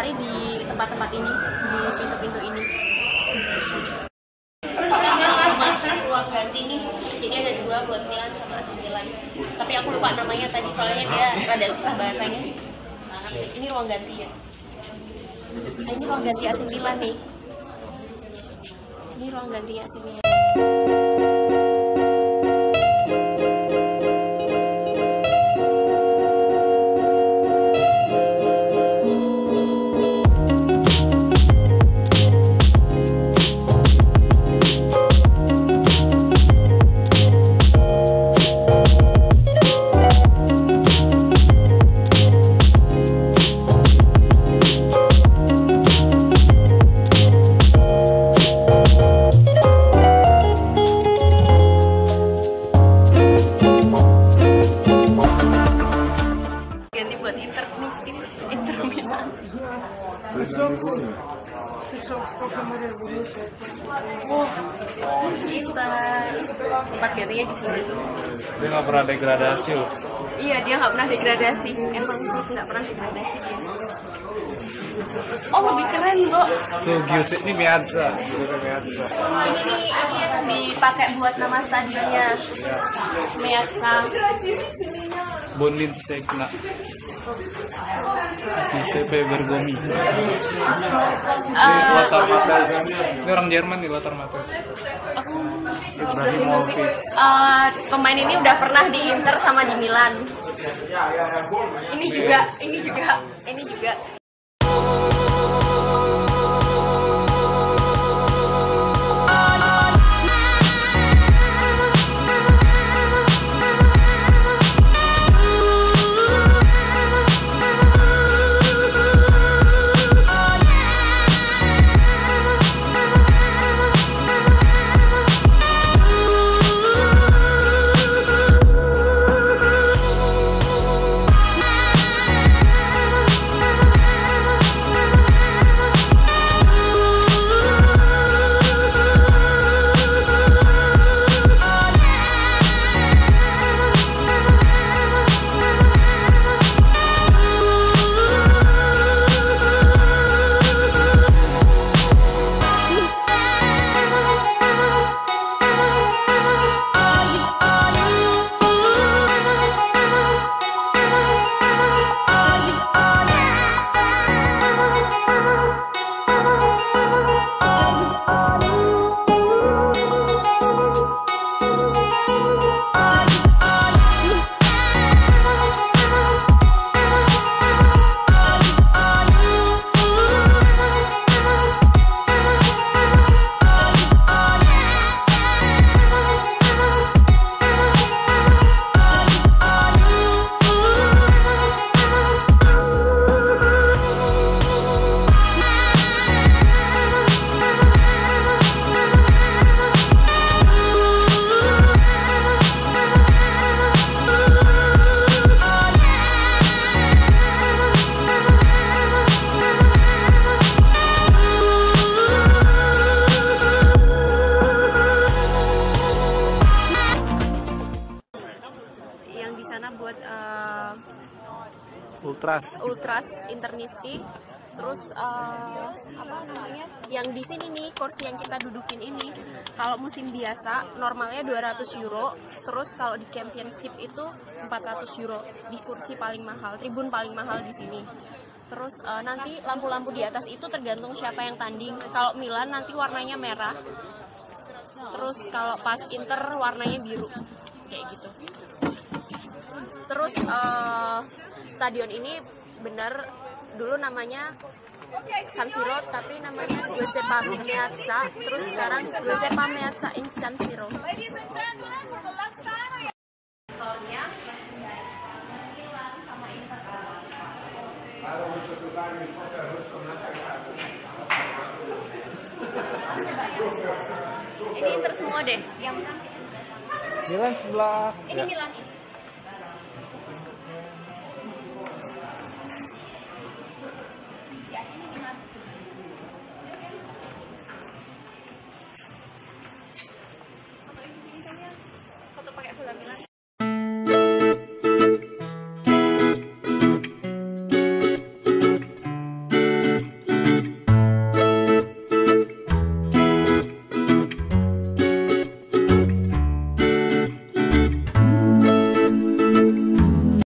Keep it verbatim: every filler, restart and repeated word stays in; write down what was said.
cari di tempat-tempat ini, di pintu-pintu ini. Masuk ruang ganti nih, jadi ada dua buat Milan sama A C Milan. Tapi aku lupa namanya tadi, soalnya dia rada susah bahasanya. Ini ruang ganti ya. Nah, ini ruang ganti A C Milan nih. Ini ruang ganti A C Milan. Oh, kita tempat gantinya di sini. Dia nggak pernah degradasi loh. Iya, dia nggak pernah degradasi. Emang nggak pernah degradasi dia. Oh, lebih keren loh. Tuh Gius ini Meazza, Meazza. Oh, ini nih ini yang dipakai buat nama stadionnya. Meazza. Bondin Segna. Si C P Bergomi. Uh, Lothar Matthias. Ini orang Jerman nih, Lothar Matthias. Aku Ibrahimovic. Uh, pemain ini udah pernah di Inter sama di Milan. Ini juga, ini juga, ini juga. Buat uh, Ultras. Ultras Internisti. Terus uh, apa namanya? Yang di sini nih, kursi yang kita dudukin ini, kalau musim biasa normalnya dua ratus euro, terus kalau di Championship itu empat ratus euro di kursi paling mahal, tribun paling mahal di sini. Terus uh, nanti lampu-lampu di atas itu tergantung siapa yang tanding. Kalau Milan nanti warnanya merah. Terus kalau pas Inter warnanya biru. Kayak gitu. Terus uh, stadion ini benar dulu namanya San Siro, tapi namanya Giuseppe Meazza. Terus sekarang Giuseppe Meazza in San Siro. Store-nya ini Inter semua deh. Yang Milan sebelah. ini Milan.